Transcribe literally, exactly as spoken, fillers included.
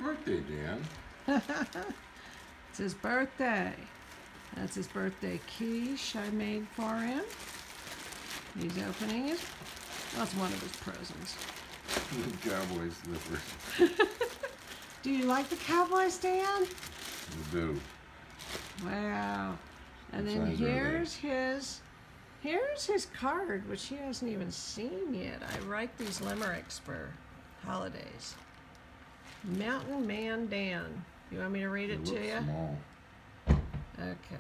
birthday, Dan. It's his birthday. That's his birthday quiche I made for him. He's opening it. That's one of his presents. Cowboy slippers. Do you like the Cowboys, Dan? You do. Wow. And What then size are they? here's his here's his card, which he hasn't even seen yet. I write these limericks for holidays. Mountain Man Dan. You want me to read it, It to looks you? small. Okay.